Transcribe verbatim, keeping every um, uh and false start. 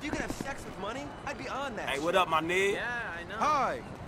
If you could have sex with money, I'd be on that. Hey, shit. what up, my nigga? Yeah, I know. Hi,